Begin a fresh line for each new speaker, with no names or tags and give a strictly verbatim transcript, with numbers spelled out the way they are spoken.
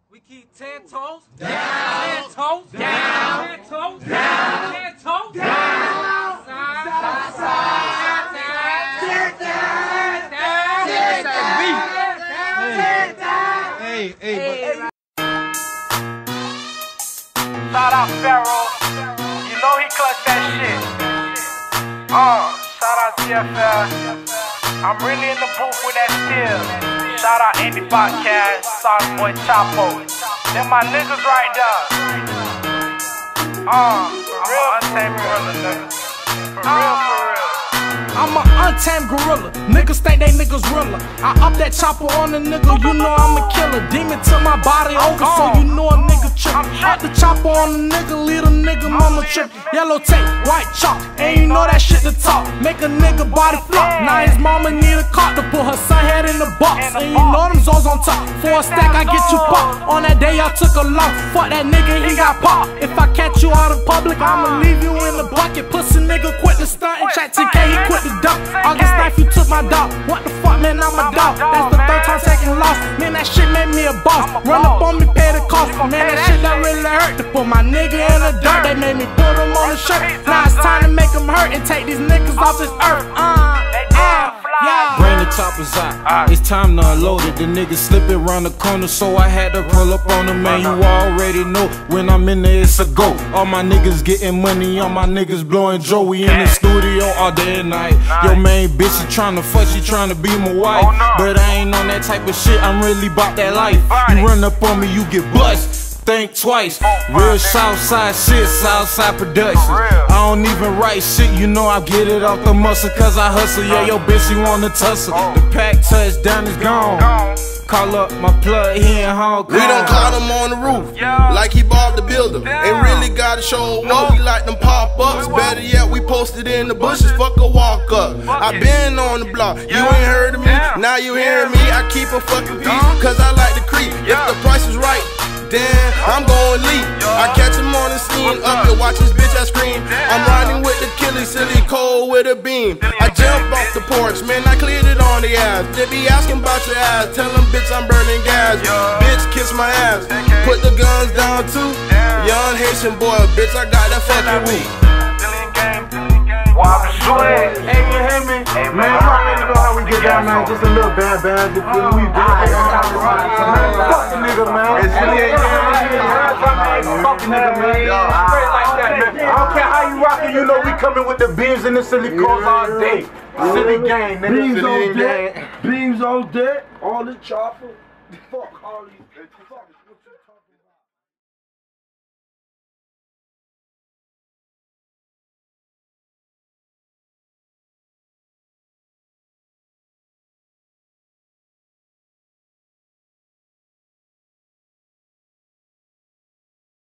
We keep ten toes down,
down,
ten toes
down,
ten toes
down,
ten toes
down,
side,
side, side,
sit down,
sit down,
sit
sit down,
Hey, hey, but
Shout out Pharaoh, you know he clutched that shit. Uh, shout out T F L, I'm really in the booth with that steel. Shout out Andy Podcast, Sauce Boy Chapo. Them my niggas right there. Uh, real untamed gorilla, nigga. For real, for real.
I'm an untamed gorilla, niggas think they niggas realer. I up that chopper on a nigga, you know I'm a killer. Demon to my body over, so you know a nigga trip. Up the chopper on a nigga, lead a nigga mama trip. Yellow tape, white chalk, and you know that shit to talk. Make a nigga body flop. Now his mama need a cart to put her son head in the box. And you know them Zoes on top. For a stack I get you popped. On that day I took a loss. Fuck that nigga, he got popped. If I catch you out in public, I'ma leave you in the bucket. Pussy nigga quit the stunt and chat T K, he quit the dump. August ninth, you took my dog. What the fuck, man, I'm a dog. That's the third time taking loss. Man, that shit made me a boss. Run up on me, pay the cost. Man, that shit that really hurt. To put my nigga in the dirt, they made me put him on the shirt. Now it's time to make him hurt and take these niggas off this earth. Uh, uh, yeah.
bring the choppers out. It's time to unload it. The niggas slipping around the corner, so I had to pull up on them. Man, you already know when I'm in there, it's a go. All my niggas getting money, all my niggas blowing Joe. We in the studio all day and night. Yo, main bitch, she tryna fuck, she tryna be my wife. But I ain't on that type of shit, I'm really bout that life. You run up on me, you get bust. Think twice. Real Southside shit, Southside Productions. I don't even write shit, you know I get it off the muscle, cause I hustle. Yeah, yo bitch, she wanna tussle. The pack touchdown is gone. Call up my plug, he in Hong Kong.
We done caught him on the roof, like he Bob the Builder. Ain't really gotta show what we like them pop-ups. Better yet, we posted in the bushes, fuck a walk-up. I been on the block, you ain't heard of me, now you hearing me. I keep a fucking peace, cause I like to creep. If the price is right, damn, I'm gon' leap. I catch him on the scene, up here, watch his bitch, I scream. I'm riding with the killie, silly cold with a beam. I jump off the porch, man, I cleared it on the ass. They be asking about your ass, tell them bitch I'm burning gas. Bitch, kiss my ass, put the guns down too. Young Haitian boy, bitch, I got that fucking weed.
Hey, you hear me? Hey, man, you already know how we get down, man. Just a little bad, bad. We bad. Fuck the nigga, man. Fuck the nigga, man. Straight like that, man. I don't care how you rockin', you know we coming with the beams and the silly cars all day. Silly gang, nigga.
Beams on deck. Beams on deck. All the chopper. Fuck all these.